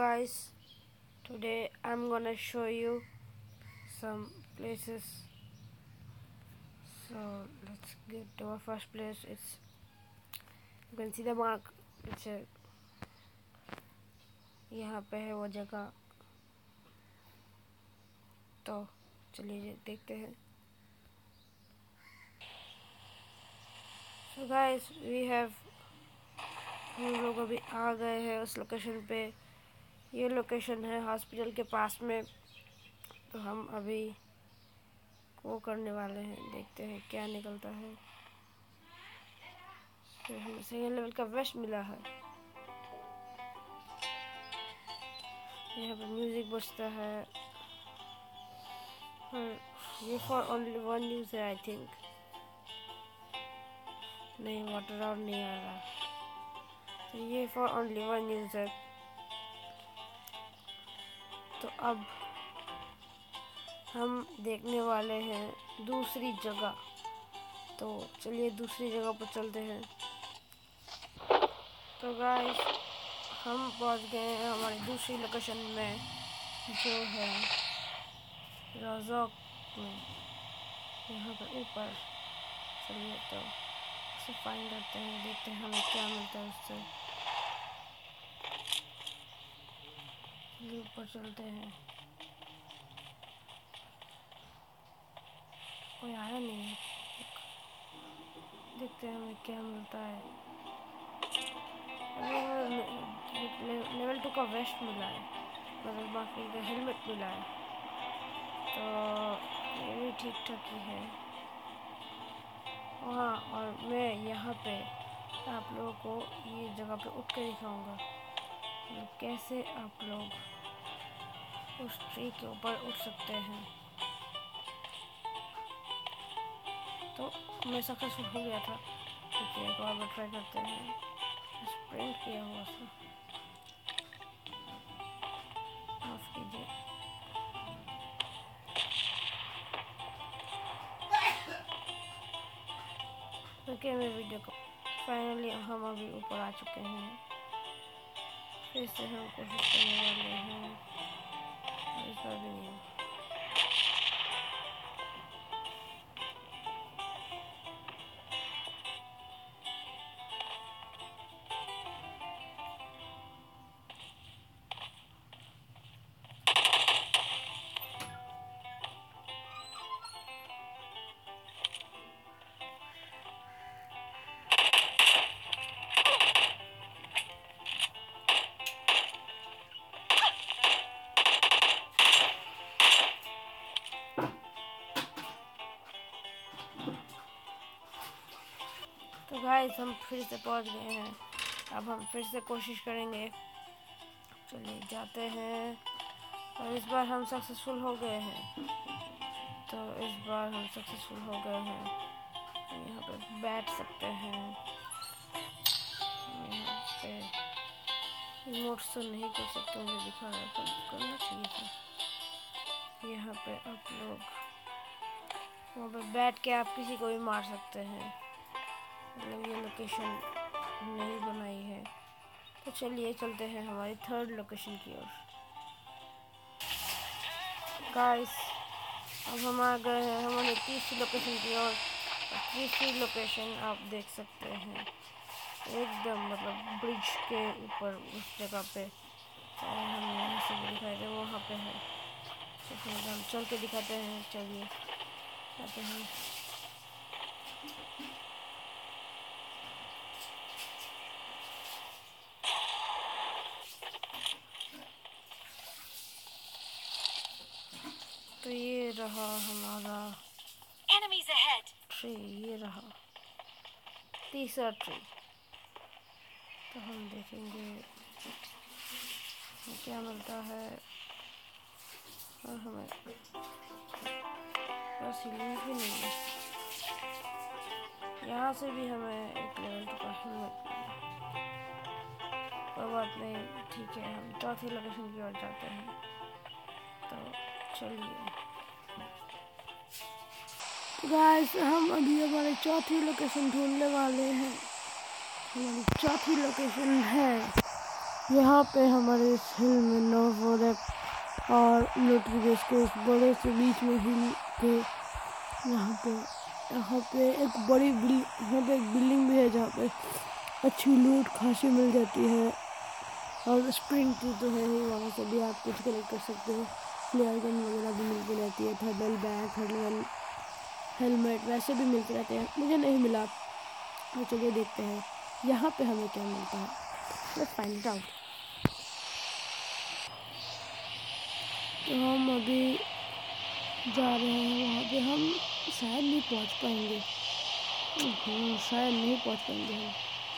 guys, today I'm gonna show you some places. So let's get to our first place. You can see the mark. It's यहाँ पे है वो जगह, तो चलिए देखते हैं. So guys, हम लोग अभी आ गए हैं उस लोकेशन पे. ये लोकेशन है हॉस्पिटल के पास में. तो हम अभी वो करने वाले हैं, देखते हैं क्या निकलता है. तो हमें सेकंड लेवल का वेस्ट मिला है. यहाँ पर म्यूजिक बजता है. ये फॉर ओनली वन यूज है आई थिंक. नहीं, वाटर और नहीं आ रहा. तो ये फॉर ओनली वन यूज है. तो अब हम देखने वाले हैं दूसरी जगह. तो चलिए दूसरी जगह पर चलते हैं. तो गाइस, हम पहुंच गए हैं हमारी दूसरी लोकेशन में, जो है रोज़ोक में. यहाँ पर ऊपर चलिए तो उसे फाइंड करते हैं, देखते हैं हमें क्या मिलता है उससे. ऊपर चलते हैं. कोई आया नहीं है. देखते हैं हमें क्या मिलता है. लेवल 2 का वेस्ट मिला है, मतलब बाकी का हेलमेट मिला है. तो ये भी ठीक ठाक ही है. हाँ, और मैं यहाँ पे आप लोगों को ये जगह पे उठ के दिखाऊंगा कैसे आप लोग उस ट्री के ऊपर उठ सकते हैं. तो मैं सक्सेसफुल हो गया था. देखिए एक और बार ट्राई करते हैं. स्प्रिंट किया हुआ था, माफ कीजिए. ओके, मैं वीडियो को फाइनली हम अभी ऊपर आ चुके हैं. फिर से हम कोशिश करने वाले हैं. इस बार भी नहीं. तो गाइस, हम फिर से पहुंच गए हैं. अब हम फिर से कोशिश करेंगे. चलिए जाते हैं. और इस बार हम सक्सेसफुल हो गए हैं. तो इस बार हम सक्सेसफुल हो गए हैं. यहाँ पे बैठ सकते हैं. यहाँ पे रिमोट से नहीं कर सकते, मुझे दिखा रहा था, करना चाहिए था. यहाँ पे आप लोग वहाँ पे बैठ के आप किसी को भी मार सकते हैं. मतलब ये लोकेशन नहीं बनाई है. तो चलिए चलते हैं हमारी थर्ड लोकेशन की ओर. गाइस, अब हम आ गए हैं हमारी तीसरी लोकेशन की ओर. तीसरी लोकेशन आप देख सकते हैं एकदम, मतलब ब्रिज के ऊपर उस जगह पे. हम यहाँ से भी दिखाई दे वहाँ पे है. तो फिर हम चल के दिखाते हैं. चलिए आते हैं. तो ये रहा हमारा ट्री. ये रहा तीसरा ट्री. तो हम देखेंगे क्या मिलता है. और हमें बस हीलिंग भी नहीं है. यहाँ से भी हमें एक लेवल 2 का हेलमेट मिला. कोई बात नहीं, ठीक है. हम चौथी लोकेशन की ओर जाते हैं. तो चलिए गाइस, हम अभी हमारी चौथी लोकेशन ढूंढने वाले हैं. हमारी चौथी लोकेशन है यहाँ पे हमारे इस हिल में नोवोरेक और मिलिट्री बेस के इस बड़े से बीच में हिल के यहाँ पे एक यहाँ पे एक बिल्डिंग भी है जहाँ पे अच्छी लूट खासी मिल जाती है। और स्प्रिंग ट्री तो है ही, वहाँ से भी आप कुछ कलेक्ट कर सकते हो। फ्लेयर गन वगैरह भी मिलती रहती है, थर्मल बैग, थर्मल हेलमेट वैसे भी मिलते रहते हैं। मुझे नहीं मिला तो चलिए देखते हैं यहाँ पे हमें क्या मिलता है। Let's find it out. तो हम अभी जा रहे हैं वहाँ पे, हम शायद नहीं पहुँच पाएंगे। शायद नहीं पहुँच पाएंगे हम,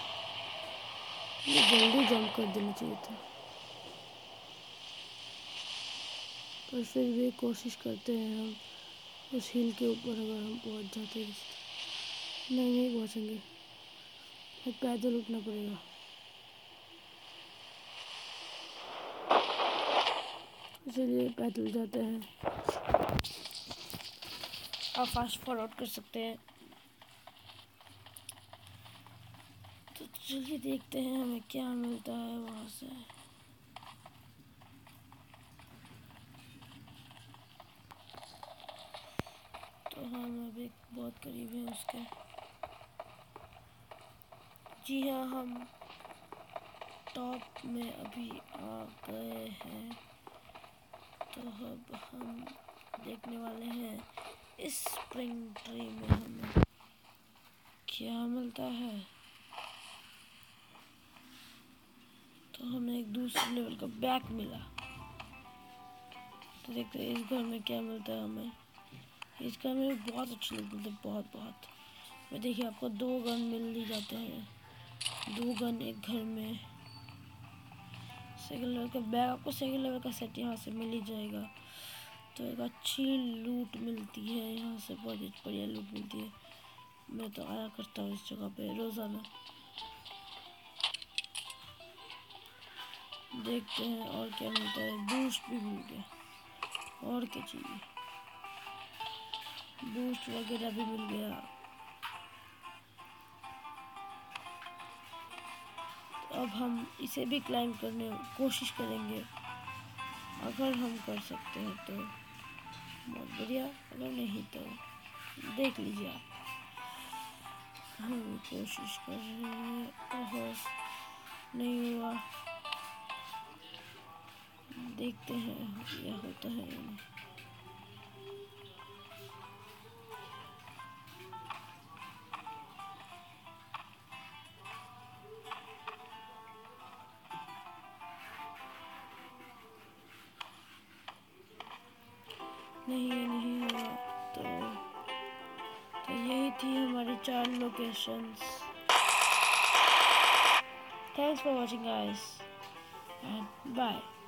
जल्दी जंप कर देना चाहिए था। पर फिर भी कोशिश करते हैं हम उस हिल के ऊपर अगर हम पहुँच जाते हैं। नहीं पहुँचेंगे, पैदल उठना पड़ेगा। इसलिए पैदल जाते हैं। आप फास्ट फॉरवर्ड कर सकते हैं। तो चलिए देखते हैं हमें क्या मिलता है वहाँ से। तो हम अभी बहुत करीब हैं उसके। जी हाँ, हम टॉप में अभी आ गए हैं। तो अब हम देखने वाले हैं इस स्प्रिंग ट्री में हमें क्या मिलता है। तो हमें एक दूसरे लेवल का बैग मिला। तो देखते हैं इस घर में क्या मिलता है हमें। इस घर में बहुत अच्छे लोग मिलते हैं, बहुत। मैं देखिए आपको 2 गन मिल ही जाते हैं, 2 गन एक घर में। सेकंड लेवल का बैग, आपको सेकंड लेवल का सेट यहाँ से मिल ही जाएगा। तो एक अच्छी लूट मिलती है यहाँ से, बहुत बढ़िया लूट मिलती है। मैं तो आया करता हूँ इस जगह पे रोज़ाना। देखते हैं और क्या मिलता है। बूस्ट भी मिल गया, और क्या चाहिए। बूस्ट वगैरह भी मिल गया। तो अब हम इसे भी क्लाइम करने की कोशिश करेंगे। अगर हम कर सकते हैं तो बहुत बढ़िया, अगर नहीं तो देख लीजिए आप। हम कोशिश कर रहे हैं, ओहो नहीं हुआ। देखते हैं क्या होता है। नहीं हुआ। तो यही थी हमारी 4 locations. Thanks for watching guys and bye.